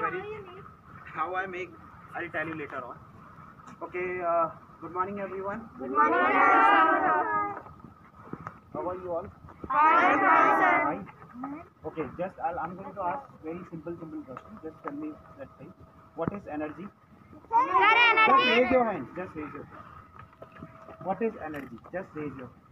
very how I make. I'll tell you later on. Okay. Good morning, everyone. Good morning, sir. How are you all? Fine, sir. Fine. Okay. I'm going to ask very simple question. Just tell me that thing. What is energy? Just raise your hand. Just raise your hand. What is energy? Just raise your hand.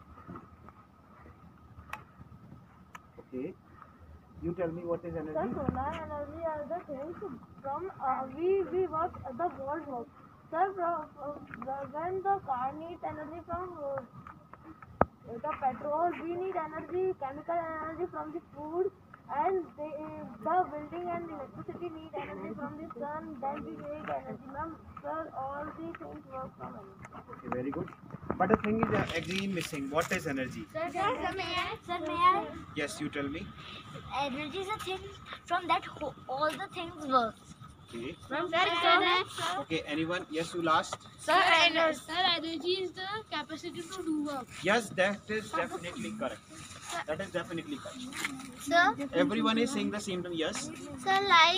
Okay. You tell me what is energy? The solar energy are the things from we work the world work. Sir, when the car needs energy from the petrol, we need energy, chemical energy from the food, and the building and electricity need energy from the sun. Then we make energy. Ma'am, sir, all the things work from energy. Okay, very good. But the thing is again missing. What is energy? Sir, may I? Yes, you tell me. Energy is a thing from that all the things work. Okay. Sir, Okay, anyone? Yes, you last. Sir, energy is the capacity to do work. Yes, that is definitely correct. That is definitely correct. Sir, Everyone is saying the same thing. Yes. sir,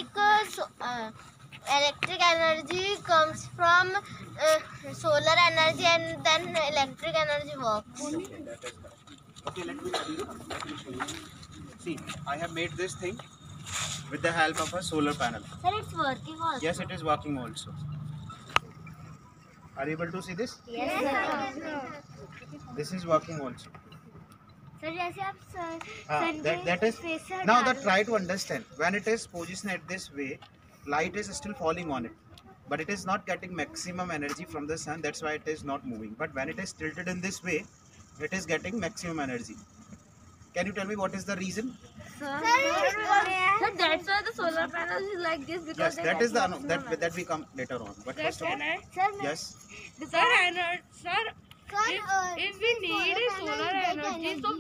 electric energy comes from solar energy, and then electric energy works. Okay, that is correct. Okay, let me tell you. Let me show you. See, I have made this thing with the help of a solar panel. Sir, it's working also. Yes, it is working also. Are you able to see this? Yes, sir. This is working also. Sir, जैसे आप That is now that try to understand. When it is positioned at this way, light is still falling on it, but it is not getting maximum energy from the sun. That's why it is not moving. But when it is tilted in this way, it is getting maximum energy. Can you tell me what is the reason? Sir, that's why the solar panels is like this because Yes, that is the that we come later on. But first of all, yes. If we need solar energy, so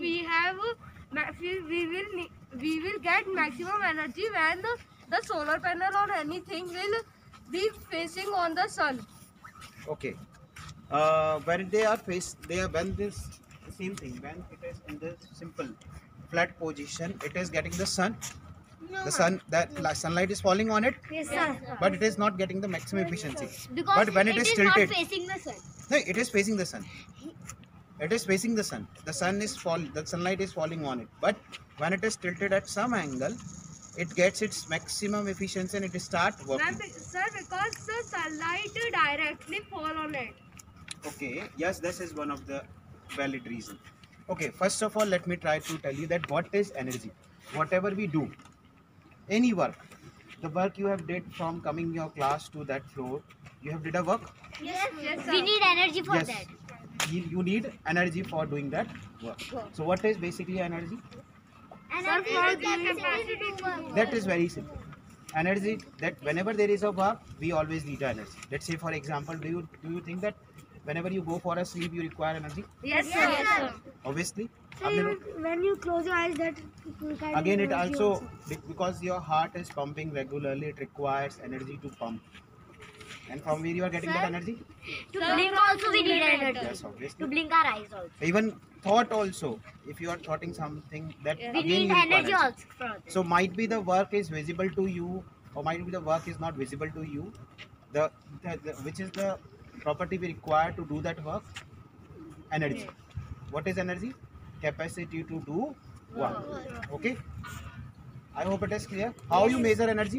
we will get maximum energy when the solar panel or anything will be facing on the sun. Okay. When when this same thing, when it is in the simple flat position, it is getting the sun. The sunlight is falling on it, Yes, sir. but it is not getting the maximum efficiency. Because But when it is tilted, not facing the sun. no, it is facing the sun. It is facing the sun. The sunlight is falling on it. But when it is tilted at some angle, it gets its maximum efficiency and it starts working. Sir, because the sunlight directly fall on it. Okay, yes, this is one of the valid reason. Okay, first of all, let me try to tell you that what is energy. Whatever we do, any work, the work you have did from coming your class to that floor, you have did a work. Yes, sir. We need energy for Yes. that. You need energy for doing that work. So what is basically energy? Energy is the capacity to work. That is very simple. Energy, that whenever there is a work, we always need energy. Let's say for example, do you think that whenever you go for a sleep you require energy? Yes, sir. Yes, sir. Obviously. When you close your eyes, that Again, it also because your heart is pumping regularly, it requires energy to pump. And from where you are getting that energy? To blink also we need energy. Yes, To obviously. blink our eyes also. Even thought also, if you are thoughting something that We again need you require energy also for that. So might be the work is visible to you, or might be the work is not visible to you. Which is the property we require to do that work? Energy. What is energy? Capacity to do work. Okay. I hope it is clear. How you measure energy?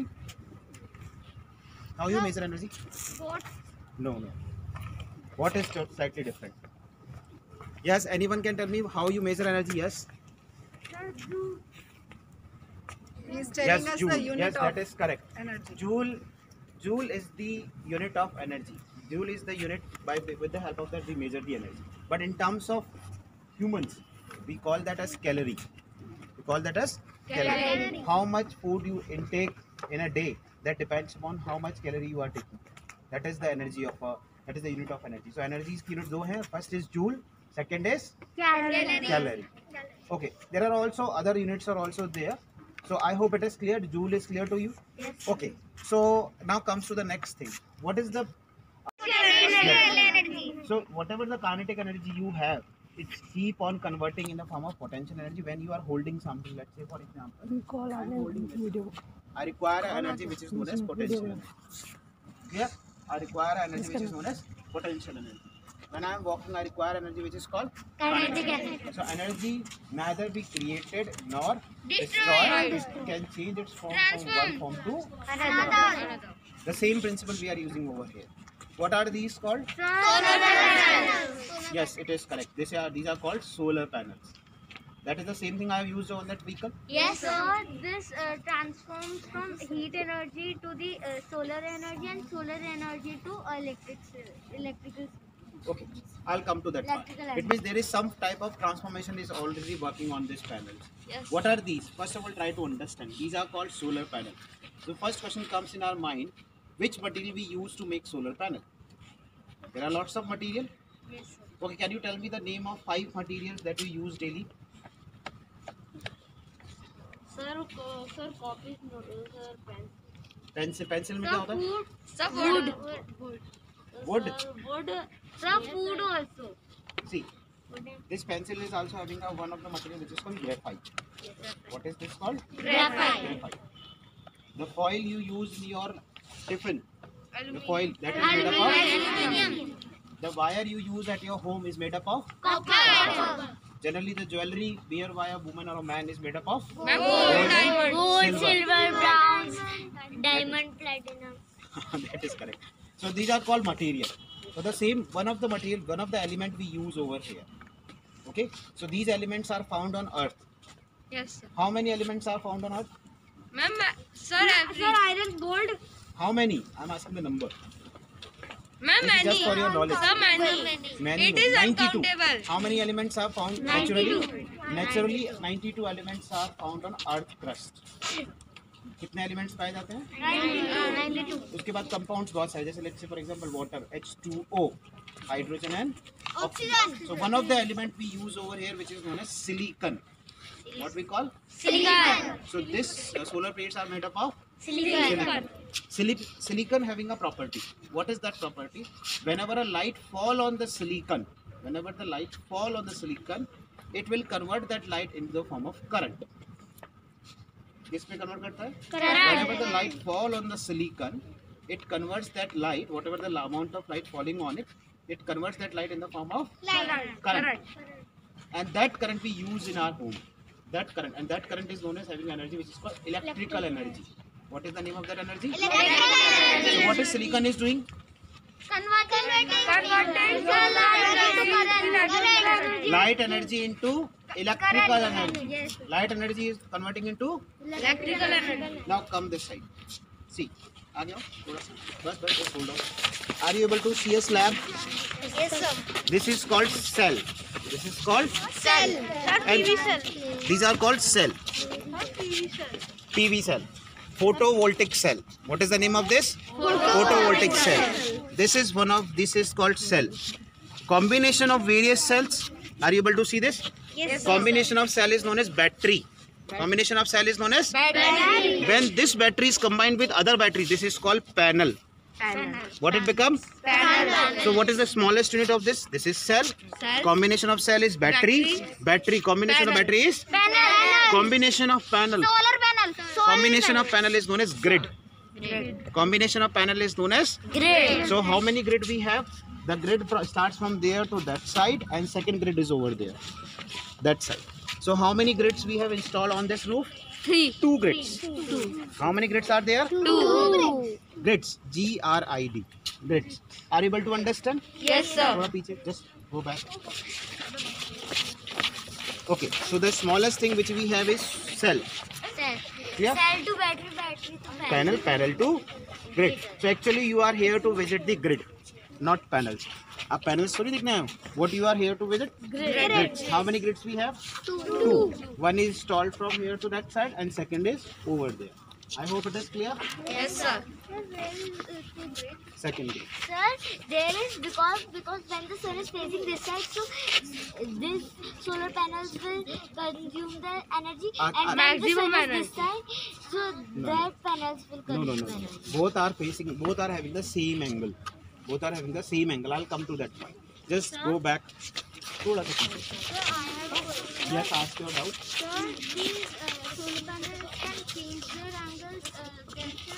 How you measure energy? No. What is slightly different? Yes, anyone can tell me how you measure energy? Yes. He's telling Yes, us joule. the unit Yes, of that is correct. energy. Joule is the unit of energy. Joule is the unit with the help of that we measure the energy. But in terms of humans, we call that as calorie. We call that as calorie. How much food you intake in a day, that depends upon how much calorie you are taking. That is the energy of that is the unit of energy. So energy is unit दो है. First is joule, second is calorie. Okay, there are also other units are also there. So I hope it is clear. Joule is clear to you. Yes. Okay. So now comes to the next thing. What is the so whatever the kinetic energy you have, it keep on converting in the form of potential energy when you are holding something. Let's say for example, I require energy which is known as potential energy. Clear? I require energy which is known as potential energy. When I am walking, I require energy which is called kinetic energy. So energy neither be created nor destroyed. It can change its form from one form to another. The same principle we are using over here. What are these called? Solar panels. Yes, it is correct. These are called solar panels. That is the same thing I have used on that vehicle. Yes, sir. This transforms from heat energy to the solar energy and solar energy to electrical. Okay, I'll come to that part. Electrical It energy. means there is some type of transformation is already working on these panels. Yes. What are these? First of all, try to understand. These are called solar panels. So first question comes in our mind, which material we use to make solar panel? There are lots of material. Yes, sir. Okay, can you tell me the name of 5 materials that you use daily? Sir, copies, sir, Pencil में क्या होता है? Sir, wood. Wood. Wood. Sir, food also. See, this pencil is also having one of the material which is called graphite. What is this called? Graphite. The foil you use in your tiffin, the foil that is made up of. Aluminium. The wire you use at your home is made up of. Copper. Generally, the jewelry wear by a woman or a man is made up of. Gold, Silver. bronze, diamond, platinum. That is correct. So these are called material. So the same one of the element we use over here. Okay. So these elements are found on Earth. Yes, sir. How many elements are found on Earth? Ma'am, sir, every... iron, gold. How many? I'm asking the number. Ma'am, This is just many. for your knowledge. Sir, many. Many. It is 92. uncountable. How many elements are found naturally? Naturally, 92 elements are found on Earth crust. कितने elements पाए जाते हैं? 92. उसके बाद compounds बहुत सारे, जैसे let's say for example water H2O, hydrogen and Oxygen. So one of the element we use over here which is known as silicon. What we call? Silicon. So this solar plates are made up of Silicon. silicon having a property. What is that property? Whenever a light fall on the silicon, it will convert that light into the form of current. किस में convert करता है? Whenever the light fall on the silicon, it converts that light, whatever the amount of light falling on it, it converts that light in the form of current. And that current we use in our home. That current is known as having energy which is called electrical energy. What is the name of that energy? So what is silicon is doing? Light energy into electrical energy. Yes. Light energy is converting into. Electrical energy. Now come this side. See. आ जाओ थोड़ा सा. बस hold on. Are you able to see a slab? Yes, sir. This is called cell. This is called Cell. and these are called cell. PV cell. Photovoltaic cell. What is the name of this? Photovoltaic cell. This is called cell. Combination of various cells. Are you able to see this? Yes, Combination of cell is known as battery. Combination of cell is known as. Battery. When this battery is combined with other batteries, this is called panel. What it becomes? Panel. So what is the smallest unit of this? This is cell. Combination of cell is battery. Battery. Combination of battery is. Panel. Combination of panel. Solar panel. Combination of panel is known as grid. Combination of panel is known as. Grid. So how many grid we have? The grid starts from there to that side, and second grid is over there. That side. So how many grids we have installed on this roof? 3. 2 grids. How many grids are there? 2. Grids. GRID. Grids. Are you able to understand? Yes, sir. थोड़ा पीछे. Just go back. Okay. So the smallest thing which we have is cell. Cell. Yeah. Cell to battery, battery to Panel to grid. So actually you are here to visit the grid, not panels. आप panels थोड़ी दिखना है. What you are here to visit? Grids. How many grids we have? 2. One is installed from here to that side, and second is over there. I hope it is clear. Yes, sir. Second grid. Sir, there is because when the sun is facing this side, so this solar panels will consume the energy, and when the maximum sun is energy. this side, so that panels will No. consume energy. Both are having the same angle. I'll come to that point. Just go back. थोड़ा सा पीछे. Sir, I have a question. Yes, ask your doubt. Sir, these solar panels can change their angles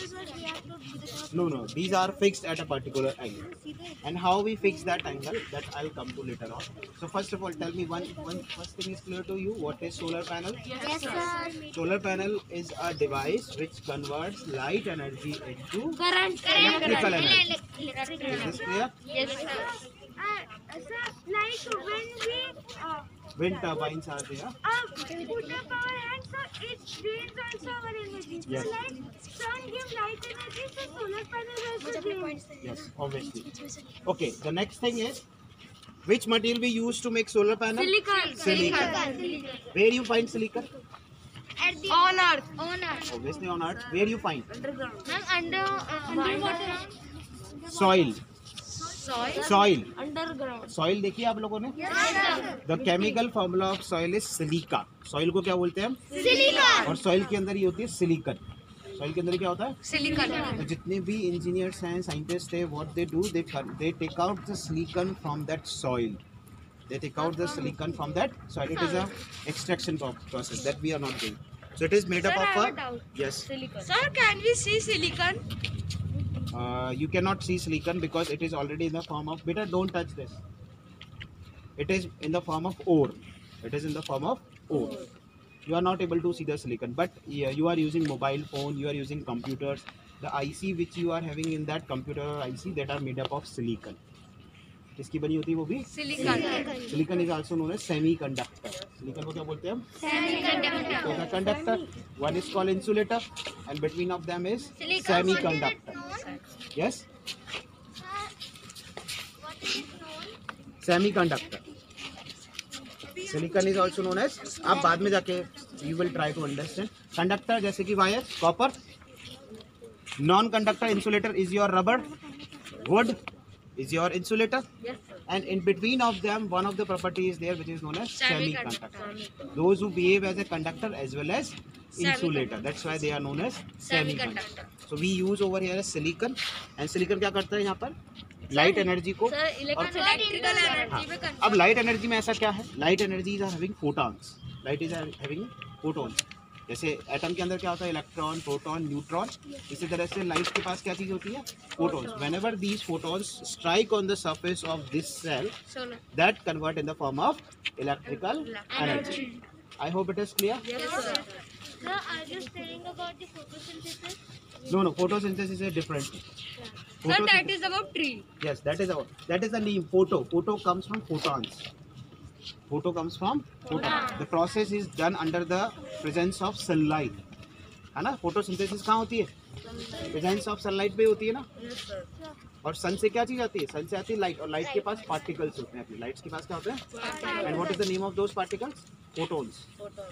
No. These are fixed at a particular angle. And how we fix that angle, that I'll come to later on. So first of all, tell me one first thing is clear to you. What is solar panel? Yes, sir. Solar panel is a device which converts light energy into Current. electrical energy. Electric. Is this clear? Yes, sir. Sir, like when we Wind turbines are there. put up our hands, so it drains also our energy. Yes. So like sun gives light energy, so solar panels also drain. Yes, obviously. Okay, the next thing is, which material we use to make solar panel? Silicon. Where you find silicon? On earth. Obviously on earth. Where you find? Underwater. Soil. Soil. Underground. Soil देखिए आप लोगों ने? The chemical formula of soil is silica. Soil को क्या बोलते हैं हम? Silicon. और soil के अंदर ये होती है silicon. Soil के अंदर क्या होता है? Silicon. तो जितने भी इंजीनियर्स हैं, साइंटिस्ट हैं, what they do, they take out the silicon from that soil. They take out the silicon from that soil. It is a extraction process that we are not doing. So it is made up of a yes. Sir, can we see silicon? You cannot see silicon because it is already in the form of. Beta, don't touch this. It is in the form of ore. It is in the form of ore. You are not able to see the silicon, but yeah, you are using mobile phone. You are using computers. The IC which you are having in that computer or IC that are made up of silicon. किसकी बनी होती है वो भी? Silicon. Silicon is also known as semiconductor. Silicon को क्या बोलते हैं हम? Semiconductor. So the conductor, one is called insulator, and between of them is semiconductor. Yes? Semiconductor. Silicon is also known as, आप बाद में जाके you will try to understand. Conductor जैसे कि wire, copper. Non-conductor insulator is your rubber. Wood is your insulator. Yes, sir. And in between of them, one of the property is there which is known as Semiconductor. semiconductor. Those who behave as a conductor as well as insulator. That's why they are known as semiconductor. So we use over here as silicon. And silicon क्या करता है यहाँ पर? Light energy को. Sir, electrical हाँ. energy में अब light energy में ऐसा क्या है? Light energies are having photons. Light is having photons. जैसे एटम के अंदर क्या होता है? Electron, proton, neutron. इसी तरह से लाइट के पास क्या चीज होती है? Photons. Whenever these photons strike on the surface of this cell, solar. that convert in the form of electrical energy. I hope it is clear. Yes, sir. Sir, are you saying about the photosynthesis? No, photosynthesis is different. Sir, that is about tree. Yes, that is the name. Photo comes from photons. Photo comes from photons. The process is done under the presence of sunlight. है ना? Photosynthesis कहाँ होती है? Presence of sunlight पे होती है ना? Yes, sir. और सन से क्या चीज आती है? सन से आती है लाइट, और लाइट के पास पार्टिकल्स होते हैं. अपनी लाइट्स के पास क्या होते हैं? And what is the name of those particles? Photons.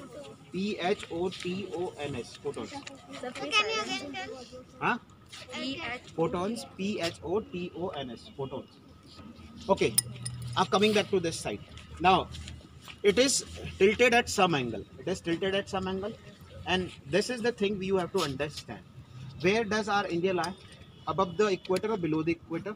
PHOTONS. Photons. Can you again tell? हाँ? EH. Photons. PHOTONS. Photons. Okay. Now coming back to this side. Now, it is tilted at some angle. It is tilted at some angle, and this is the thing you have to understand. Where does our India lie? Above the equator or below the equator?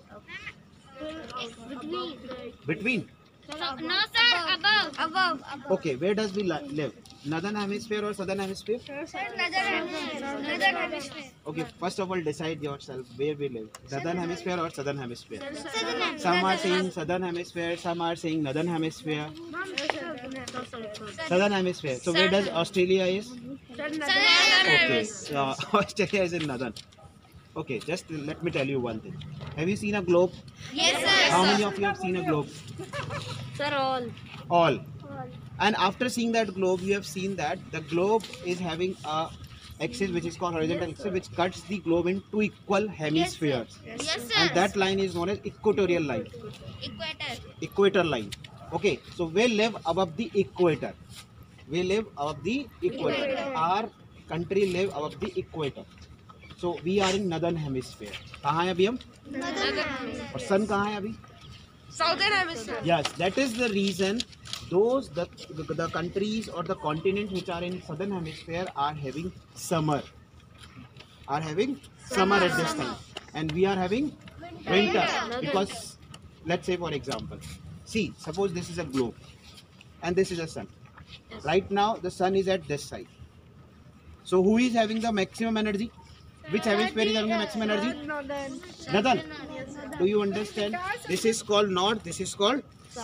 Between. No, sir. Above. Okay, where does we live? Northern hemisphere or southern hemisphere? Northern hemisphere. Okay, first of all decide yourself where we live. Northern hemisphere or southern hemisphere? Southern hemisphere. Some are saying southern hemisphere, some are saying northern hemisphere. Southern hemisphere. So where does Australia is? Okay, Australia is in northern. Okay, just let me tell you one thing. Have you seen a globe? Yes, sir. How many of you have seen a globe? Sir, all. All. And after seeing that globe, you have seen that the globe is having a axis which is called horizontal axis, which cuts the globe into equal hemispheres. Yes, sir. And that line is known as equatorial line. Equator. Equator line. Okay, so we live above the equator. We live above the equator. Our country live above the equator. So we are in northern hemisphere. कहाँ हैं अभी हम? और sun कहाँ है अभी? Southern hemisphere. Yes, that is the reason the countries or the continents which are in southern hemisphere are having summer. Are having summer at this time, and we are having winter because, let's say for example, see, suppose this is a globe and this is a sun. Right now the sun is at this side. So who is having the maximum energy? Which hemisphere is having the maximum energy? Northern. Do you understand? This is called north. This is called.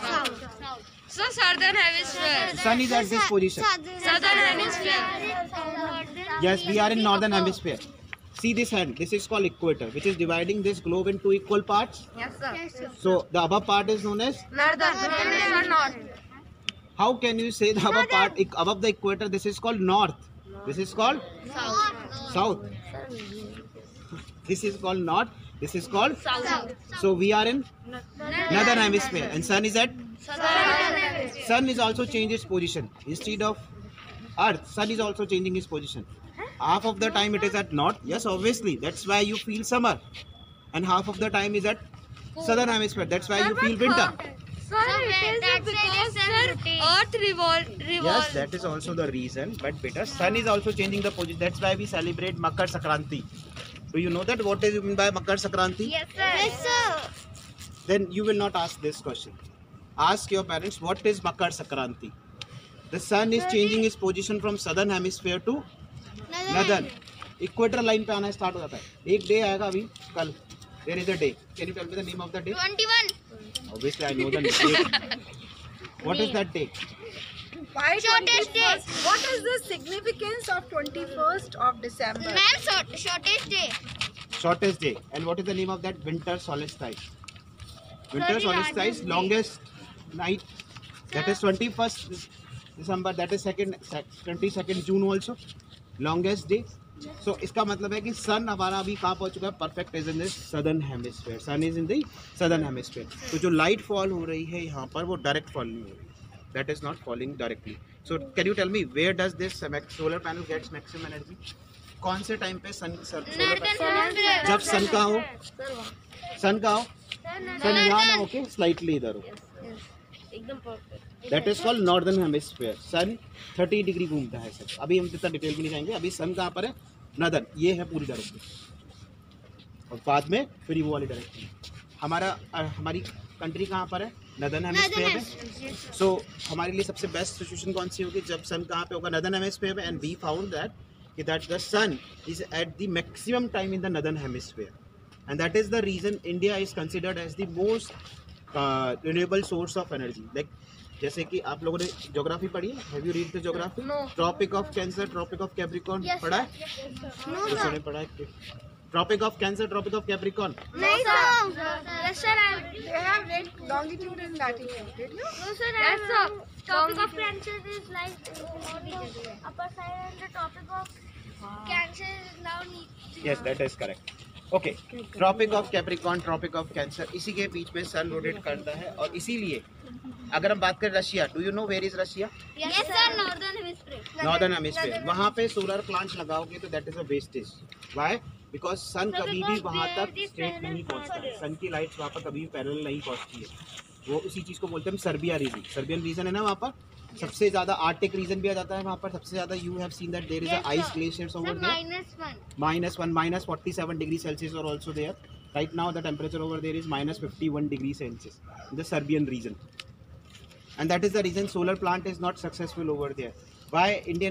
So southern hemisphere. Sun is at this position. Southern hemisphere. Yes, we are in northern hemisphere. See this hand. This is called equator, which is dividing this globe into equal parts. Yes, sir. So the above part is known as. Northern. North. How can you say the above part above the equator? This is called north. This is called south. This is called north. This is called South. So we are in northern hemisphere, and sun is at. Sun is also changed its position instead of Earth. Sun is also changing its position. Half of the time it is at north. Yes, obviously. That's why you feel summer, and half of the time is at southern hemisphere. That's why you feel winter. Sir, it is because Earth revolve. Yes, that is also the reason. But better, sun is also changing the position. That's why we celebrate Makar Sankranti. Do you know that what is meant by Makar Sankranti? Yes, sir. Yes, sir. Then you will not ask this question. Ask your parents what is Makar Sankranti. The sun is changing its position from southern hemisphere to northern. Equator line पे आना start हो जाता है. एक day आएगा अभी कल. There is a day. Can you tell me the name of the day? 21. Obviously I know the date. What is that day? Why Shortest day. 21st? What is the significance of 21st of December? Ma'am, shortest day. Shortest day. And what is the name of that? Winter solstice. Winter solstice, longest night. That is 21st December. That is 22nd June also. Longest day. So इसका मतलब है कि सन हमारा अभी कहाँ पहुँच चुका है? Perfect is in the southern hemisphere. Sun is in the southern hemisphere. तो जो light fall हो रही है यहाँ पर वो direct fall नहीं हो रही. That is not falling directly. So can you tell me where does this solar panel gets maximum energy? कौन से टाइम पे सन solar panel? जब सन का हो, सन का हो, सन यहाँ ना होके slightly इधर हो. एकदम perfect. That is called northern hemisphere. Sun 30 degree घूमता है सर. अभी हम इतना डिटेल में नहीं जाएंगे. अभी सन कहाँ पर है? नदर. ये है पूरी डायरेक्शन. और बाद में फिर वो वाली डायरेक्शन. हमारी कंट्री कहाँ पर है? नदर्न हेमिस्फीयर में. सो हमारे लिए सबसे बेस्ट सिचुएशन कौन सी होगी? जब सन कहाँ पे होगा? नदर्न हेमिस्फीयर में. And we found that the sun is at the maximum time in the northern hemisphere. And that is the reason India is considered as the most renewable source of energy. Like जैसे कि आप लोगों ने geography पढ़ी है. Have you read the geography? Tropic of cancer, tropic of Capricorn पढ़ा है? किसने पढ़ा है? Tropic of cancer, tropic of Capricorn. No, sir. Yes, sir. They have read longitude and latitude. Did you? No, sir. Yes, sir. Topic of cancer is like on the upper side, and the topic of cancer is now yes that is correct. Okay. Tropic of Capricorn, tropic of cancer, इसी के बीच में सन rotate करता है. और इसीलिए अगर हम बात करें Russia, do you know where is Russia? Yes, sir. Northern hemisphere. Northern hemisphere. वहाँ पे सोलर प्लांट्स लगाओगे तो that is a wastage. Why? Because sun कभी भी वहाँ तक स्ट्रेट नहीं पहुँचता है. सन की लाइट्स वहाँ पर कभी भी पैरेलल नहीं पहुँचती है. वो उसी चीज़ को बोलते हैं सर्बिया रीजन. सर्बियन रीजन है ना वहाँ पर. सबसे ज़्यादा आर्टिक रीजन भी आ जाता है वहाँ पर. सबसे ज़्यादा you have seen that there is ice glaciers over there. -1, -47 degree Celsius और also there. Right now the temperature over there is -51 degree Celsius in the Siberian region. And that is the reason solar plant is not successful over there. Why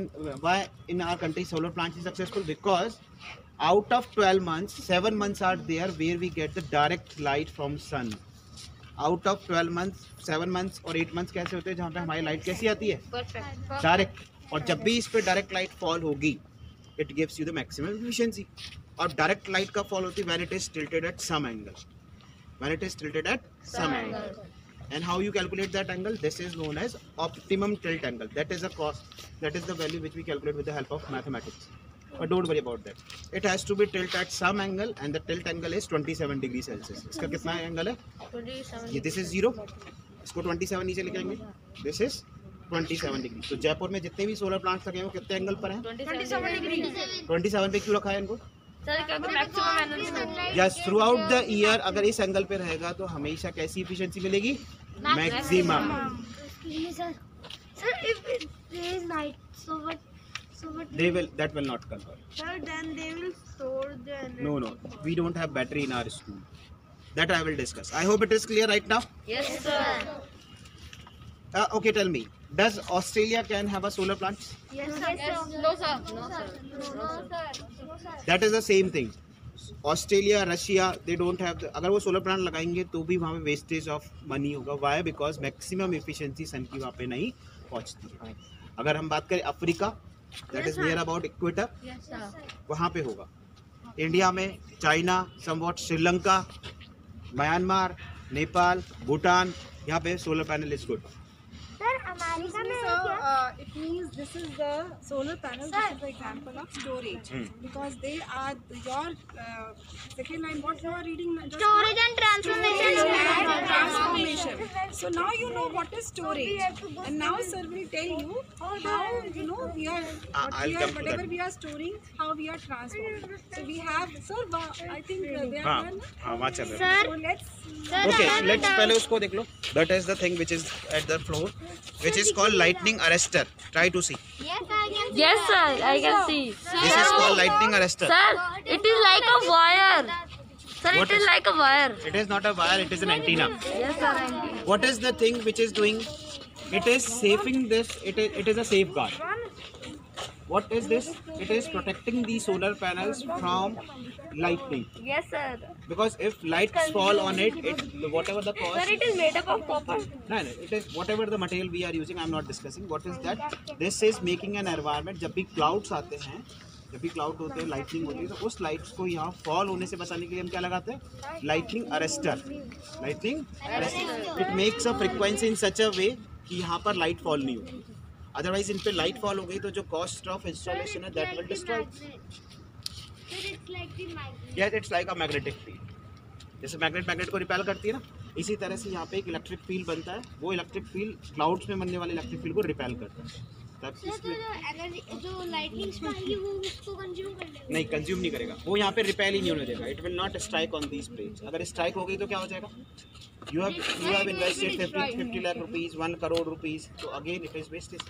in our country solar plant is successful? Because out of 12 months, 7 months are there where we get the direct light from sun. Out of 12 months, 7 months और 8 months कैसे होते हैं जहाँ पे हमारी light कैसी आती है? परफेक्ट. डायरेक्ट. और जब भी इस पे डायरेक्ट लाइट फॉल होगी, it gives you the maximum efficiency. और डायरेक्ट लाइट का फॉल होती है when it is tilted at some angle. When it is tilted at some angle. And how you calculate that angle? This is known as optimum tilt angle. That is the value which we calculate with the help of mathematics. But don't worry about that. It has to be tilt at some angle, and the tilt angle is 27 degree Celsius. इसका कितना angle है? 27. ये this is 0. इसको 27 नीचे लेके आएंगे. This is 27 degree. तो जयपुर में जितने भी सोलर प्लांट्स लगे हैं वो कितने एंगल पर हैं? 27 डिग्री. 27 पे क्यों रखा है इनको? सर क्योंकि maximum energy. Yes, throughout the year अगर इस एंगल पे रहेगा तो हमेशा कैसी इफिशिएंसी मिलेगी? Maximum. Sir, if there is night, so what? That will not convert. Sir, then they will store the energy. No, we don't have battery in our school. That I will discuss. I hope it is clear right now. Yes, sir. Okay, tell me. Does Australia can have a solar plant? Yes, sir. No, sir. No, sir. That is the same thing. Australia, Russia, they don't have, अगर वो solar plant लगाएंगे तो भी वहाँ पे wastage of money होगा. Why? Because maximum efficiency sun की वहाँ पे नहीं पहुँचती है. अगर हम बात करें Africa, that is near about equator, वहाँ पे होगा. इंडिया में China, somewhat Sri Lanka, Myanmar, Nepal, Bhutan, यहाँ पे solar panel is good. Sir America में So, है क्या? it means this is the solar panel. This is the example of storage, because they are your second line. What you are reading? Just now? Storage and transformation. And transformation. So now you know what is storage, and now sir will tell you how we are, I'll come to whatever that. we are storing, how we are transforming. So we have, sir. I think they are हाँ done. हाँ, वहाँ चल रहा है. So let's. Okay, let's पहले उसको देख लो. That is the thing which is at the floor, which is called lightning arrestor. Try to see. Yes, I can see. Yes, sir. I can see. This is called lightning arrestor. Sir, it is like a wire. Sir, What it is is- like a wire. It is not a wire, it is an antenna. Yes, sir. Auntie. What is the thing which is doing? It is saving this. It is a safeguard. What is this? It is protecting the solar panels from lightning. Yes, sir. Because if lights fall on it, whatever the Sir, cost. it is made up of copper. No, it is whatever the material we are using. I am not discussing. What is that? This is making an environment. जब भी clouds आते हैं, जब भी cloud होते हैं, lightning होती है, तो उस लाइट्स को यहाँ फॉल होने से बचाने के लिए हम क्या लगाते हैं? Lightning arrester. Lightning arrester. It makes a frequency in such a way कि यहाँ पर लाइट फॉल नहीं होगी. अदरवाइज इन पे लाइट फॉल हो गई तो जो कॉस्ट ऑफ इंस्टॉलेशन है that will destroy. Yes, it's like a magnetic field. जैसे मैग्नेट को रिपेल करती है ना, इसी तरह से यहाँ पे एक इलेक्ट्रिक फील्ड बनता है. वो इलेक्ट्रिक फील्ड क्लाउड्स में बनने वाले इलेक्ट्रिक फील्ड को रिपेल करता है. तब इसमें जो लाइटनिंग आएगी वो उसको कंज्यूम कर लेगा. नहीं, कंज्यूम नहीं करेगा वो. यहाँ पे रिपेल ही नहीं होने देगा. It will not strike on these plates. अगर स्ट्राइक हो गई तो क्या हो जाएगा? You have invested 50 lakh rupees, 1 crore rupees, तो again it is wastage.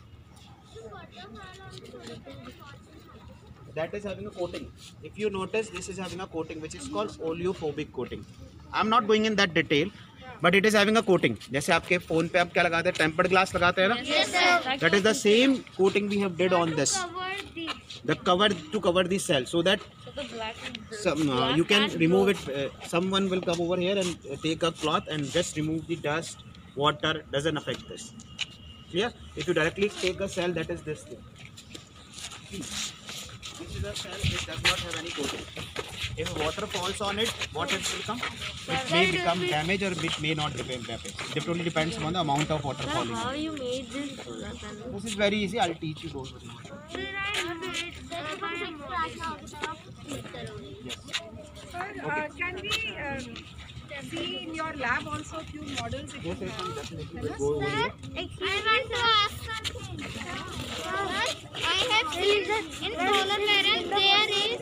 That is having a coating. If you notice, this is having a coating which is called oleophobic coating. I am not going in that detail, but it is having a coating. जैसे आपके phone पे आप क्या लगाते हैं? Tempered glass लगाते हैं ना? Yes, sir. That is the same coating we have did on this. The cover to cover the cell, so that you can remove it. Someone will come over here and take a cloth and just remove the dust. Water doesn't affect this. Clear? If you directly take a cell, that is this thing. This is a cell which does not have any coating. If water falls on it, what it will come? It may become damaged or it may not become damaged. It totally depends on the amount of water falling. How you made this solar panel? This is very easy. I'll teach you. Don't worry. Sir, can we see in your lab also few models? If you Yes, have? definitely. We'll go over here. I want to ask something. I have seen in solar panel there is.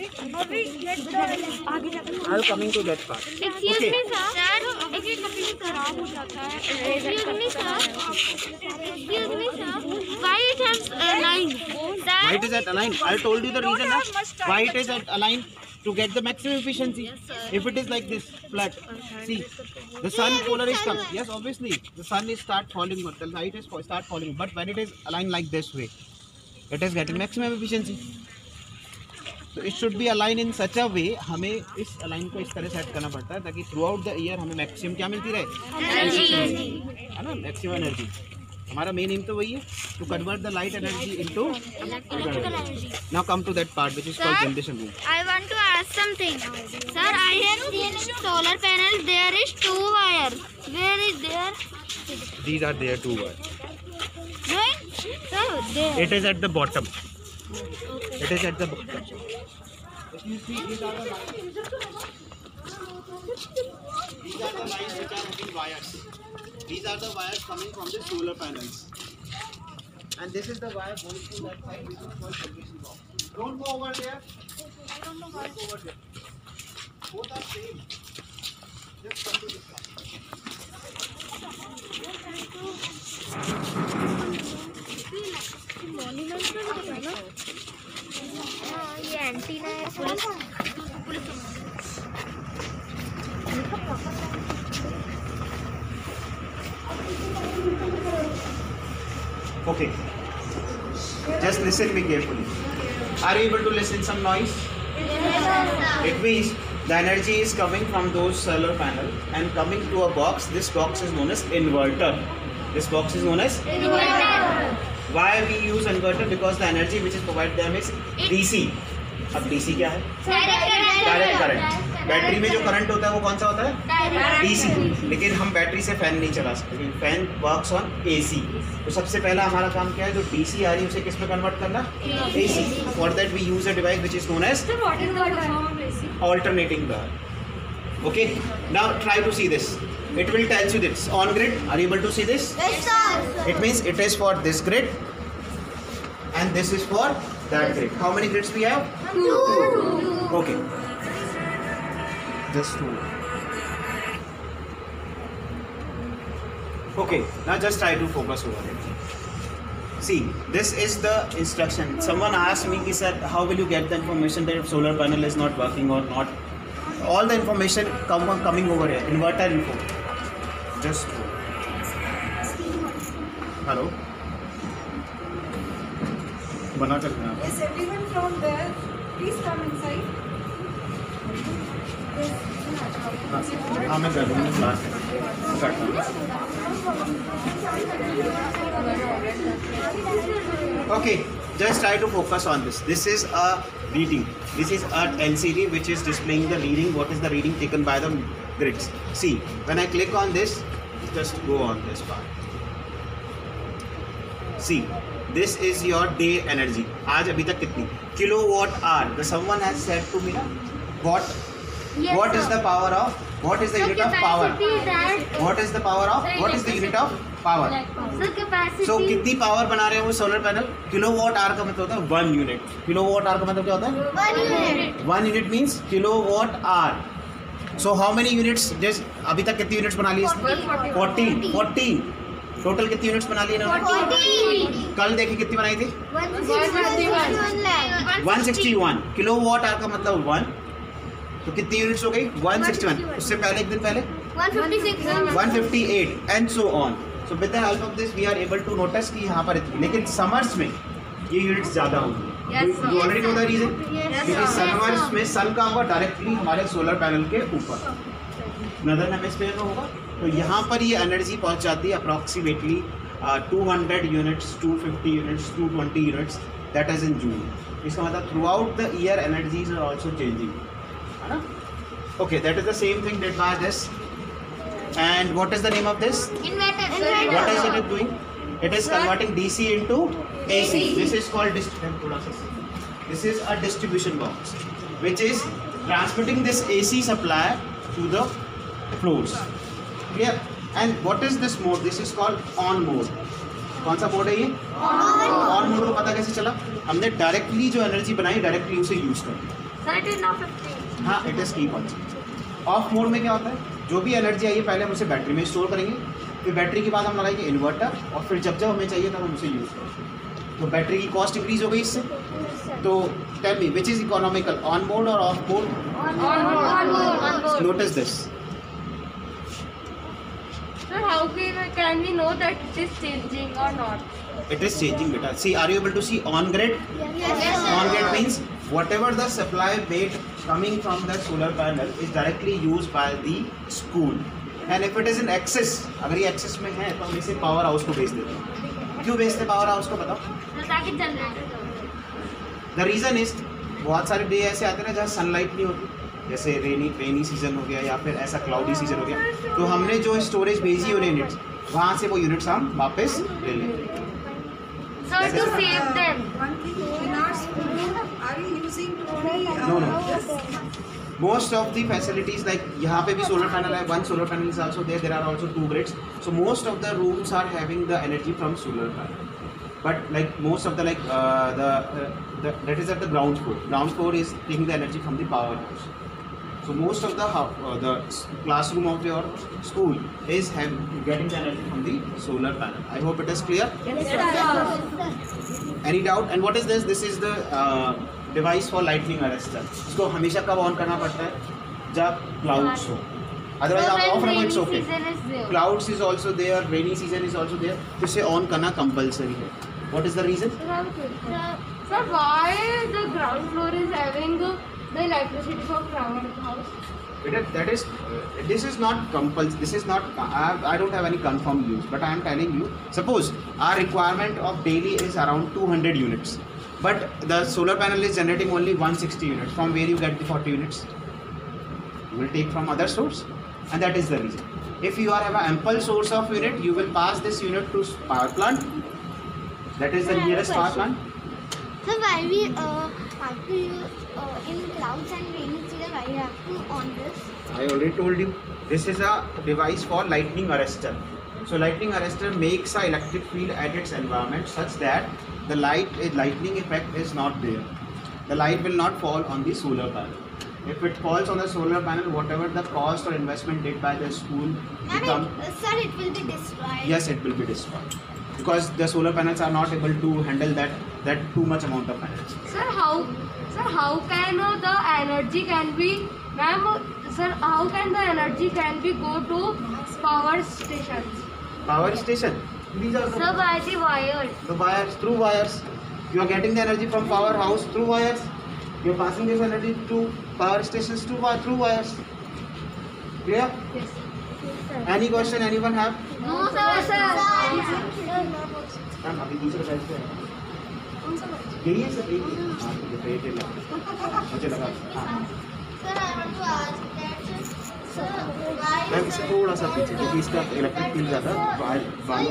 I'll coming to that part. Excuse Okay. me, sir. Excuse me, sir. Excuse me, sir. Why it has line? Why it is at align? I told you the reason. Na? Why it is at align? To get the maximum efficiency. If it is like this flat, see, the sun polar is coming. Yes, obviously, the sun is start falling, the light is start falling. But when it is aligned like this way, it is getting maximum efficiency. So it should be aligned in such a way. हमें इस align को इस तरह set करना पड़ता है ताकि throughout the year हमें मैक्सिमम क्या मिलती रहे? है ना, मैक्सिमम एनर्जी. हमारा मेन एम तो वही है, to convert the light energy into electrical energy. Now come to that part which is called generation room. I want to ask something. Sir, I have seen in solar panels there is 2 wires. Where is there? These are there two wires. Right? Sir, there. It is at the bottom. It is at the bottom. If you see, these are the lines. These are the lines which are having wires. These are the wires coming from the solar panels. And this is the wire going to that side which is called generation box. Don't go over there. Don't go over there. Both are same. Just come to this one. ये antenna है police Okay, just listen me carefully. Are you able to listen some noise? It means the energy is coming from those solar panel and coming to a box. This box is known as inverter. This box is known as inverter. Why we use inverter? Because the energy which is provided them is DC. अब DC क्या है? Direct current. Battery में जो current होता है वो कौन सा होता है? DC. लेकिन हम बैटरी से फैन नहीं चला सकते. Fan works on AC. तो सबसे पहला हमारा काम क्या है? जो DC आ रही है उसे किस में कन्वर्ट करना? AC. For that we use a device which is known as alternating current. Okay. Now try to see this. It will tell you this on grid. Are you able to see this? Yes, sir. It means it is for this grid and this is for that grid. How many grids we have? Two. Okay. Just two. Okay. Now just try to focus over it. See, this is the instruction. Someone asked me, sir, how will you get the information that solar panel is not working or not? All the information coming over here. Inverter info. Just two. Hello. बना कर Is everyone from there? Please come inside. हाँ मैं कर दूँगा class Okay, just try to focus on this. This is a reading. This is a LCD which is displaying the reading. What is the reading taken by the grids? See, when I click on this, just go on this part. See, this is your day energy. आज अभी तक कितनी? Kilowatt hour. The someone has said to me ना, what is the power of? What is the unit of power? What is the power of? What is the unit of power? So capacity. So कितनी power बना रहे हैं वो solar panel? Kilowatt hour का मतलब होता है 1 यूनिट. किलोवाट आवर का मतलब क्या होता है? 1 unit. 1 unit means kilowatt hour. So how many units? जैसे अभी तक कितनी यूनिट्स बना ली इसने? 14. टोटल कितनी यूनिट्स बना ली इन्होंने? 14. कल देखी कितनी बनाई थी? 161. किलोवाट आवर का मतलब 1. तो कितनी यूनिट्स हो गई? 161. उससे पहले एक दिन पहले 156. 158 and so on. So with the help of this we are able to notice कि यहाँ पर इतनी, लेकिन समर्स में ये यूनिट्स ज़्यादा होंगी. You already know the reason? क्योंकि समर्स में सन का होगा डायरेक्टली हमारे सोलर पैनल के ऊपर, नदर हेमिस्फीयर में होगा. तो यहाँ पर ये एनर्जी पहुँच जाती है approximately 200 units, 250 units, 220 units. That is in June. इसका मतलब throughout the year energies are also changing, है ना? Okay, that is the same thing date by this. And what is the name of this? Inverter. What is it doing? It is converting DC into AC. This is called this is a distribution box, which is transmitting this AC supply to the floors. Clear? And what is this mode? This is called on mode. कौन सा mode है ये? On mode को पता कैसे चला? हमने directly जो एनर्जी बनाई डायरेक्टली उसे यूज कर दिया. हाँ, it is key concept. Off mode में क्या होता है? जो भी एनर्जी आई है पहले हम उसे बैटरी में स्टोर करेंगे, फिर बैटरी के बाद हम लगाएंगे इन्वर्टर, और फिर जब जब हमें चाहिए तब हम उसे यूज़ करेंगे. तो बैटरी की कॉस्ट इंक्रीज हो गई इससे. तो tell me which is economical, on mode और off mode? Notice this. So how can we know that it is changing or not? It is changing, beta. See, are you able to see on grid? Yes. On grid means whatever the supply weight coming from the solar panel is directly used by the school. And if it is in excess, अगर ये excess में है तो हम इसे power house को बेच देते हैं. क्यों बेचते power house को बताओ? ताकि जनरेटर. The reason is बहुत सारे डे ऐसे आते हैं ना जहाँ सनलाइट नहीं होती, जैसे रेनी सीजन हो गया या फिर ऐसा क्लाउडी सीजन हो गया, तो हमने जो स्टोरेज भेजी उन्हें यूनिट्स, वहाँ से वो यूनिट्स हम वापस ले लेंगे. So to save them. One thing in our school, are you using totally? No. Most of the facilities like यहाँ पे भी solar panel है, one solar panel is also there. There are also 2 grids. So most of the rooms are having the energy from solar panel. But like most of the that is at the ground floor. Ground floor is taking the energy from the power house. So most of the classroom of your school is getting the energy from the solar panel. I hope it is clear. Any doubt? And what is this? This is the device for lightning arrestor. इसको हमेशा कब on करना पड़ता है? जब clouds हो. Otherwise, So off when रखो, it's rainy okay. season is there. Clouds is also there, rainy season is also there. तो इसे on करना compulsory है. What is the reason? Sir, why the ground floor is having the electricity from ground house? That is, this is not compulsory. This is not. I don't have any confirmed use, but I am telling you. Suppose our requirement of daily is around 200 units, but the solar panel is generating only 160 units. From where you get the 40 units? You will take from other source, and that is the reason. If you have an ample source of unit, you will pass this unit to power plant. That is the nearest power plant. So why we have to use in clouds and rainy season? Why we have to on this? I already told you. This is a device for lightning arrestor. So lightning arrestor makes a electric field at its environment such that the lightning effect is not there. The light will not fall on the solar panel. If it falls on the solar panel, whatever the cost or investment did by the school become, Sir, it will be destroyed. yes, it will be destroyed because the solar panels are not able to handle that too much amount of energy. Sir, how can the energy can be, ma'am? Sir, how can the energy can be go to power stations? Power station. These are Sir, by the wires. the wires, through wires. You are getting the energy from powerhouse through wires. You are passing this energy to power stations through wires. Clear? Yes. Any question anyone have? No, sir. Ma'am अभी दूसरे side पे है यही है sir एक ही हाँ ठीक है तो एक ही लगा मुझे लगा हाँ Sir, I want to ask that, sir, why ma'am इससे थोड़ा सा पीछे क्योंकि इसका इलेक्ट्रिक फील्ड ज़्यादा wire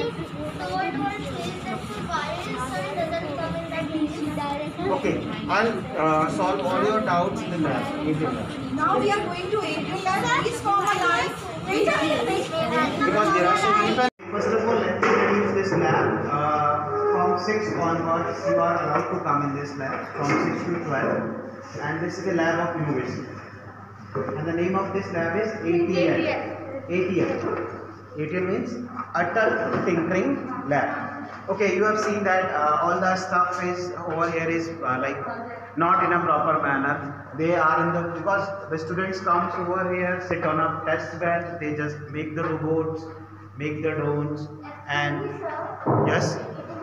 Okay, I'll solve all your doubts in the lab. Now we are going to ATL lab. Please form a line. Wait a minute. Because there are so many. First of all, let me introduce this lab. From 6 onwards, you are allowed to come in this lab from 6 to 12, and this is the lab of innovation. And the name of this lab is ATL. ATL. ATL means Atal Tinkering Lab. Okay, you have seen that all the stuff is over here is like not in a proper manner. They are in the, because the students comes over here, sit on a test bed, they just make the robots, make the drones, and yes,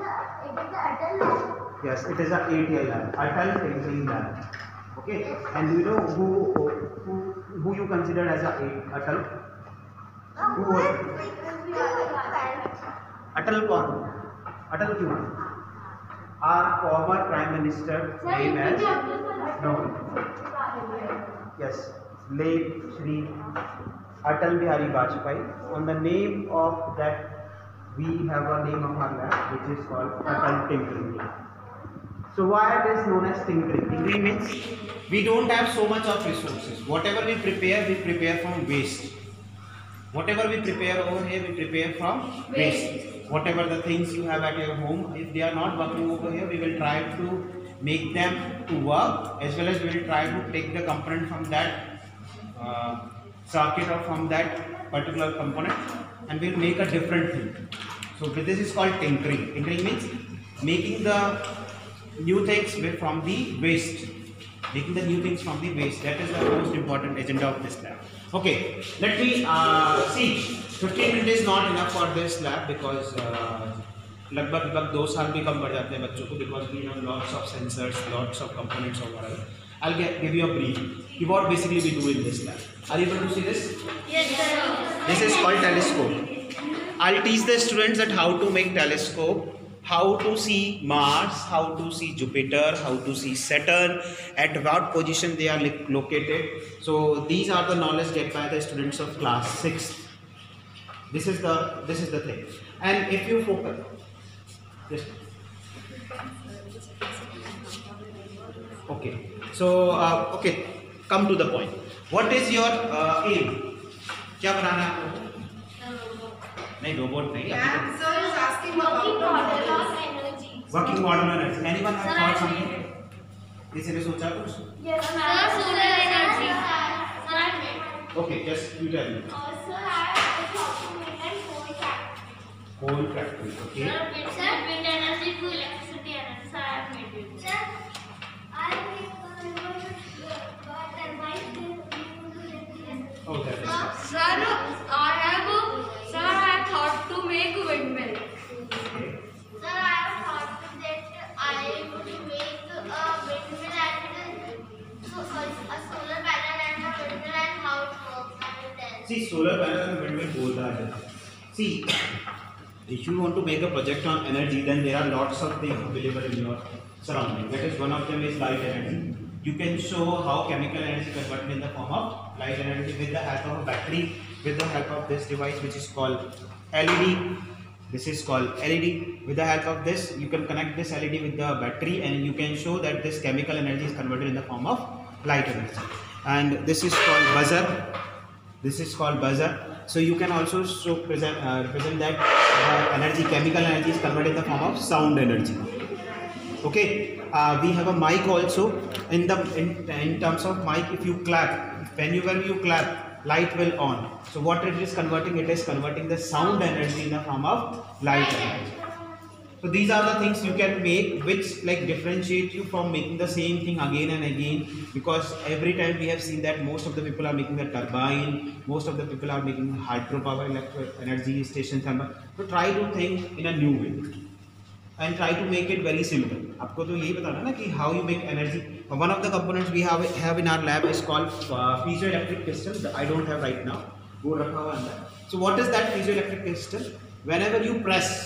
yes, it is a ATL lab, Atal Tinkering Lab. Okay, and you know who you consider as a Atal? Who? Atal कौन? अटल क्यों? Our former Prime Minister name as no, yes, late Shri Atal Bihari Vajpayee. On the name of that, we have a name of our lab which is called Atal Tinkering Lab. So why it is known as tinkering? Tinkering means we don't have so much of resources. Whatever we prepare from waste. Whatever we prepare over here, we prepare from waste. Whatever the things you have at your home, if they are not working over here, we will try to make them to work, as well as we will try to take the component from that circuit or from that particular component, and we will make a different thing. So this is called tinkering. Tinkering means making the new things from the waste. Making the new things from the waste. That is the most important agenda of this lab. Okay, let me see. 15 minutes is not enough for this lab because लगभग 2 साल भी कम पड़ जाते हैं बच्चों को, because we have lots of sensors, lots of components or whatever. I'll give you a brief. What basically we do in this lab. Are you able to see this? Yes, sir. This is called telescope. I'll teach the students that how to make telescope, how to see Mars, how to see Jupiter, how to see Saturn, at what position they are located. So these are the knowledge get by the students of class 6. This is the thing. And if you focus, just okay. So okay, come to the point. What is your aim? क्या बनाना है आपको? नहीं robot नहीं. And sir is asking about Working model on energy. Anyone have thought something? किसी ने सोचा कुछ? Yes, sir. Solar energy. Okay, just you tell me. Coal factory. Okay. Sir, wind energy to electricity energy. Sir, I have made it. Sir, I make turbine. Oh, that is nice. Sir, I have thought to make windmill. Okay. Sir, I have thought that I would make a windmill and a solar panel and a windmill and how it works. I will tell. See, solar panel and windmill both are there. See, if you want to make a project on energy, then there are lots of things available in your surrounding. That is, one of them is light energy. You can show how chemical energy is converted in the form of light energy with the help of a battery, with the help of this device which is called LED. This is called LED. With the help of this, you can connect this LED with the battery and you can show that this chemical energy is converted in the form of light energy. And this is called buzzer. This is called buzzer. So you can also show represent that energy, chemical energy is converted in the form of sound energy. Okay, we have a mic also. In terms of mic, if you clap, whenever you clap, light will on. So what it is converting? It is converting the sound energy in the form of light energy. So these are the things you can make which like differentiate you from making the same thing again and again, because every time we have seen that most of the people are making the turbine, most of the people are making hydropower electric energy station thermal. So try to think in a new way and try to make it very simple. आपको तो यही बताना ना कि how you make energy. One of the components we have in our lab is called piezoelectric crystal. I don't have right now. वो रखा हुआ अंदर. So what is that piezoelectric crystal? Whenever you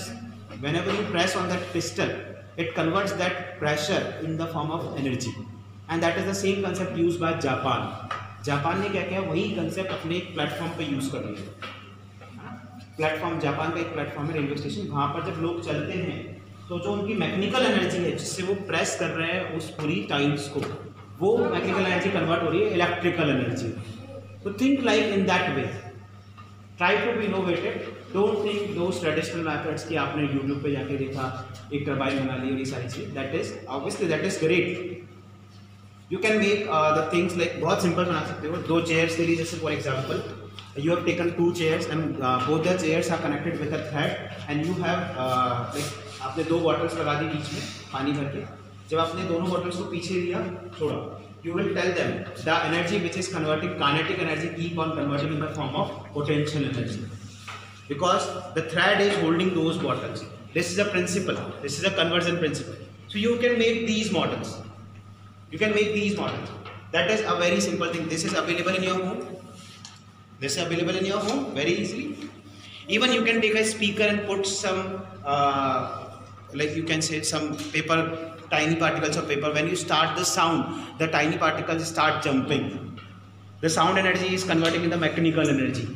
press on that crystal, it converts that pressure in the form of energy, and that is the same concept used by Japan. Japan ने क्या किया, वही concept अपने एक platform पे use कर लिया. Platform, Japan का एक प्लेटफॉर्म है, रेलवे स्टेशन. वहाँ पर जब लोग चलते हैं तो जो उनकी मैकेनिकल एनर्जी है जिससे वो प्रेस कर रहे हैं उस पूरी टाइल्स को, वो मैकेनिकल एनर्जी कन्वर्ट हो रही है इलेक्ट्रिकल एनर्जी. तो think like in that way. Try to be innovative. Don't think those traditional methods कि आपने यूट्यूब पे जाके देखा, एक टर्बाइन बना ली और ये सारी चीज़. That is obviously that is great. You can make the things like बहुत सिंपल बना सकते हो. 2 चेयर्स ले लीजिए, जैसे for example you have taken 2 chairs and both the chairs are connected with a thread and you have like आपने 2 bottles लगा दी बीच में पानी भर के. जब आपने दोनों bottles को पीछे लिया, छोड़ा, you will tell them the energy which is converting kinetic energy keep on converting in the form of potential energy, because the thread is holding those bottles. This is a principle. This is a conversion principle. So you can make these models. You can make these models. That is a very simple thing. This is available in your home. This is available in your home very easily. Even you can take a speaker and put some like you can say some paper, tiny particles of paper. When you start the sound, the tiny particles start jumping. The sound energy is converting in the mechanical energy.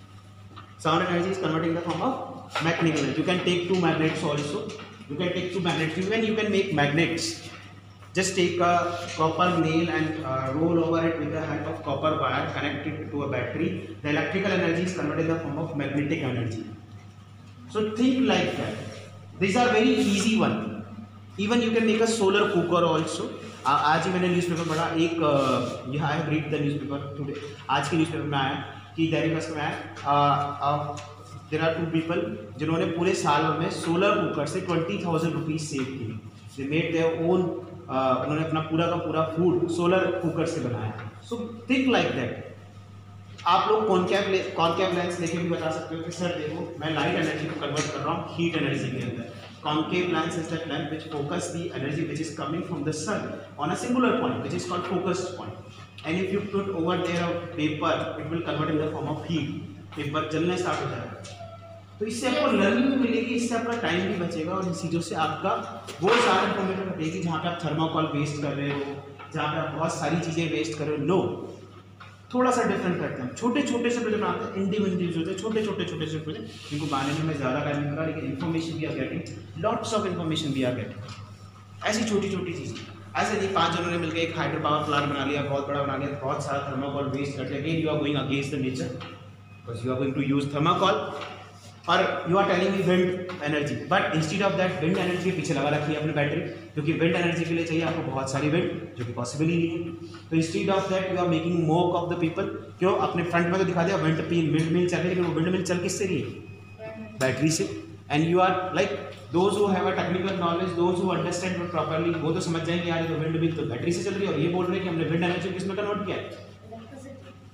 Sound energy is converting in the form of mechanical energy. You can take 2 magnets also. You can take 2 magnets. Even you can make magnets. Just take a copper nail and roll over it with the help of copper wire, connect it to a battery. The electrical energy is converted in the form of magnetic energy. So think like that. These are very easy one. Even you can make a solar cooker also. आज ही मैंने newspaper पढ़ा, एक यहाँ I have read the newspaper today. आज के newspaper में आया कि दैनिक भास्कर में आया देयर आर 2 पीपल जिन्होंने पूरे साल में सोलर कुकर से 20,000 रुपीज़ सेव किए. They made their own. उन्होंने अपना पूरा का पूरा फूड सोलर कुकर से बनाया. So think like that. आप लोग कॉनकेव लेंस लेके भी बता सकते हो कि सर देखो मैं लाइट एनर्जी को कन्वर्ट कर रहा हूँ हीट एनर्जी के अंदर. Concave lens is that lens which focus the energy which is coming from the sun on a singular point, which is called focused point. And if you put over there a paper, it will convert in the form of heat. Paper जलने start हो जाएगा. तो इससे आपको learning भी मिलेगी, इससे आपका टाइम भी बचेगा और इन चीज़ों से आपका वो सारा इन्फॉर्मेशन बचेगी जहाँ पे आप थर्माकोल वेस्ट कर रहे हो, जहाँ पे आप बहुत सारी चीज़ें वेस्ट कर रहे हो. नो, थोड़ा सा डिफरेंट करते हैं. छोटे छोटे से प्रोजेक्ट बनाते हैं, इंडिविजुअल होते हैं, छोटे से प्रोजेक्ट जिनको बनाने में ज़्यादा टाइम नहीं लगा, लेकिन इन्फॉर्मेशन भी are getting, lots of information भी आर गेटिंग. ऐसी छोटी छोटी चीज़ें. ऐसे नहीं 5 जनों ने मिलकर एक हाइड्रो पावर प्लांट बना लिया, बहुत बड़ा बना लिया, बहुत सारा थर्माकोल वेस्ट कर लिया. Again you are going against the nature because you are going to use thermocol. और you are telling me wind energy, but instead of that wind energy के पीछे लगा रखी है अपनी बैटरी, क्योंकि विंड एनर्जी के लिए चाहिए आपको बहुत सारी विंड, जो कि पॉसिबल ही नहीं है. तो instead of that you are making mock of the people. क्यों? अपने फ्रंट में तो दिखा दिया विंड मिल चल रही है, लेकिन वो विंड मिल चल किससे रही है? बैटरी से. And you are like those who have a technical knowledge, those who understand it properly, वो तो समझ जाएंगे यार ये तो विंड मिल तो बैटरी से चल रही है, और ये बोल रहे हैं कि हमने विंड एनर्जी किस में कन्वर्ट किया है?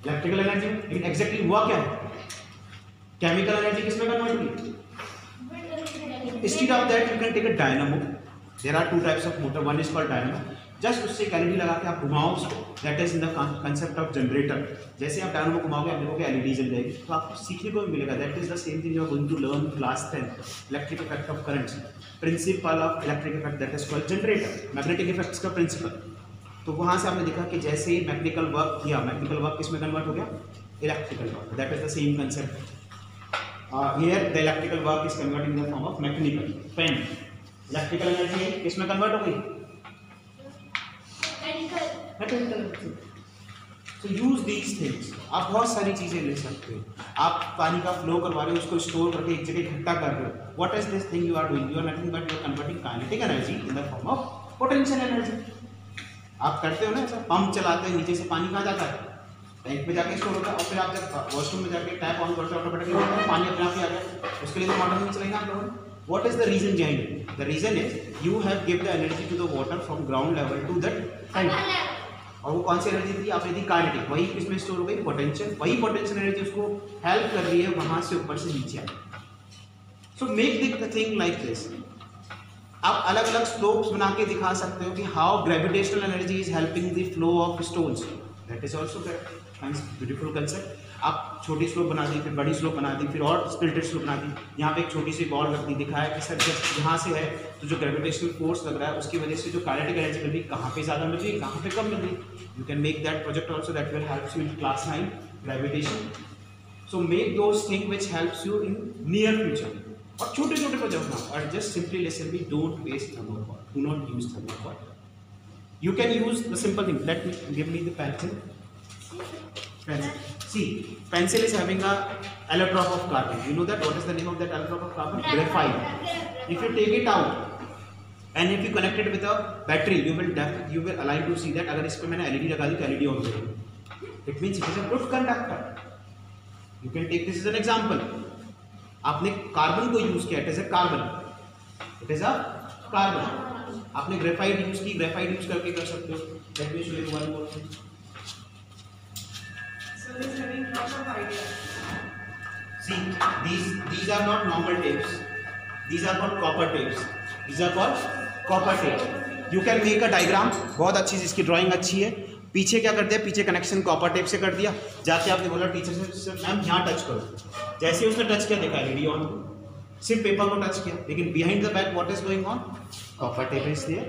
इलेक्ट्रिकल एनर्जी, लेकिन एग्जैक्टली हुआ क्या है? केमिकल एनर्जी किसमें कन्वर्ट हुई? Instead of that, you can take a dynamo. There are two types of motor. One is called dynamo. Just उससे एक एलईडी लगा के आप घुमाओ उसको. That is in the concept of generator. जैसे आप डायनामो घुमाओगे आप देखोगे एलईडी जल जाएगी. तो आपको सीखने को मिलेगा. That is the same thing you are going to learn class 10. Electric effect of currents. Principle of electric effect that is called generator. Magnetic effects का principle. तो वहाँ से आपने देखा कि जैसे मैकेनिकल वर्क किया, मैकेनिकल वर्क किसमें कन्वर्ट हो गया? Electrical work. That is the same concept. Here the electrical work is converting in the form of mechanical. Pen. Electrical energy किसमें convert हो गई? Mechanical. So use these things. आप बहुत सारी चीजें ले सकते हो. आप पानी का फ्लो करवा रहे हो, उसको स्टोर करके एक जगह इकट्ठा कर रहे हो. What is this thing you are doing? You are nothing but you are converting kinetic energy in the form of potential energy. आप करते हो ना ऐसा, पंप चलाते हैं, नीचे से पानी कहाँ जाता है? टैंक में जाके स्टोर होता है, और फिर आप जब वॉशरूम में जाके टैप ऑन करते हो ऑटोमेटिकली पानी अपने आप ही आ गया. उसके लिए तो मोटर नहीं चलेगा आप लोगों ने. What is the reason behind it? The reason is you have give the energy to the water from ground level to that tank. और वो कौन सी एनर्जी थी? आपने दी काइनेटिक. वही किसमें स्टोर हो गई? पोटेंशियल. वही पोटेंशियल एनर्जी उसको हेल्प कर रही है वहां से ऊपर से नीचे आने. So make the thing like this. आप अलग अलग स्लोप्स बना के दिखा सकते हो कि how gravitational energy is helping the flow of stones. That is also beautiful concept. आप छोटी स्लोप बना दी, फिर बड़ी स्लोप बना दी, फिर और स्प्लिटेड स्लोप बना दी. यहाँ पे एक छोटी सी बॉल रख दी, दिखाया कि सर जब यहाँ से है तो जो ग्रेविटेशनल फोर्स लग रहा है उसकी वजह से जो काइनेटिक एनर्जी मिल रही है कहाँ पे ज़्यादा मिल रही है, कहाँ पे कम मिल रही है. You can make that project also. That will helps you in class 9 gravitation. So make those thing which helps you in near future. और छोटे छोटे प्रोजेक्ट बनाओ. और just simply listen me, don't waste thermocol. Do not use thermocol. You can use the simple thing. Let me give me the pencil. See, pencil is having a allotrope of carbon. You know that? What is the name of that allotrope of carbon? Graphite. If you take it out and if you connect it with a battery, you will align to see that. अगर इस पे मैंने LED लगा दी तो LED on करेगी. It means it is a good conductor. You can take this as an example. आपने carbon को use किया. It is a carbon. It is a carbon. आपने ग्रेफाइट यूज की, ग्रेफाइट यूज करके कर सकते हो. Let me show you one more thing. So he's having lots of ideas. See, these are not normal tapes. These are called copper tapes. These are called copper tapes. You can make a diagram. बहुत अच्छी चीज, इसकी drawing अच्छी है. पीछे क्या कर दिया? पीछे कनेक्शन कॉपर टेप से कर दिया. जाके आपने बोला टीचर से मैम यहाँ टच करो. जैसे उसने टच किया देखा एलईडी ऑन. सिर्फ पेपर को टच किया, लेकिन behind the back what is going on? Copper tape is there.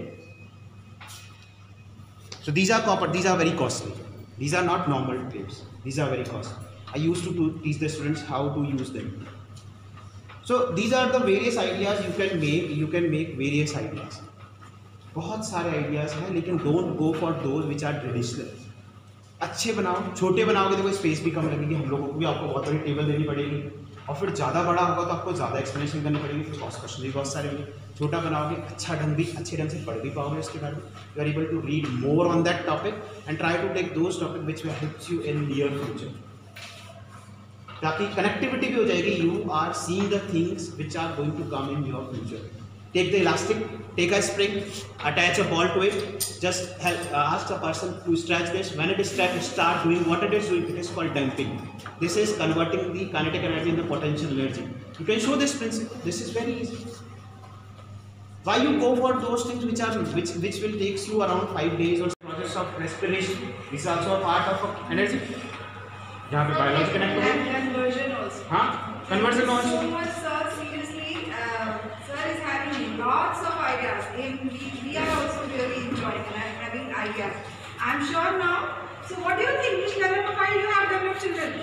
So these are copper. These are very costly. These are not normal tapes. These are very costly. I used to teach the students how to use them. So these are the various ideas you can make. You can make various ideas. बहुत सारे ideas हैं, लेकिन don't go for those which are traditional. अच्छे बनाओ. छोटे बनाओगे तो कोई स्पेस भी कम लगेगी. हम लोगों को भी आपको बहुत बड़ी टेबल देनी पड़ेगी. और फिर ज़्यादा बड़ा होगा तो आपको ज़्यादा एक्सप्लेनेशन करनी पड़ेगी. फिर कॉस्ट क्वेश्चन भी बहुत सारे होंगे. छोटा बनाओगे अच्छे ढंग से पढ़ भी पाओगे उसके बारे में. You are able to read more on that topic and try to take those topic which will helps you in near future. ताकि कनेक्टिविटी भी हो जाएगी. You are seeing the things which are going to come in your future. Take the elastic, take a spring, attach a ball to it. Just ask a person to stretch this. When it is stretched, start doing what it is doing. It is called damping. This is converting the kinetic energy into potential energy. You can show this principle. This is very easy. Why you go for those things which will takes you around 5 days or process of respiration? This is also a part of energy. यहाँ पे biology connect हो गई. Conversion also. हाँ, conversion also. So much, sir. Seriously, sir is having lots of ideas. We are also really enjoying and having ideas. I'm sure now. So, what do you think? Which level profile you have developed, children?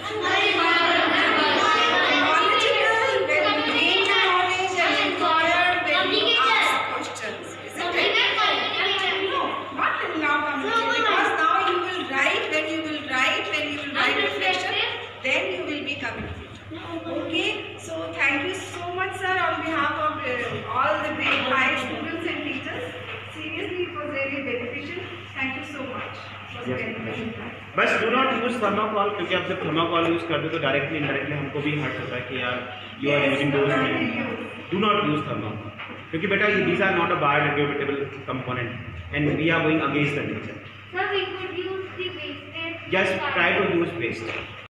Knowledgeable, when you gain the knowledge and inquire, when you ask questions. Is it right? No, not now communication. Because now you will write. When you will write reflection, then you will be communicating. Okay, so thank you so much, sir, on behalf of all the grade 5 students and teachers. Seriously, it was really beneficial. Thank you so much. बस do not use thermocol, क्योंकि आप जब thermocol use करते हो तो directly indirectly हमको भी hurt होता है कि यार you are using those. Do not use thermocol, क्योंकि बेटा these are not a biodegradable component and we are going against the nature. Sir, we could use the wastage just try to use waste.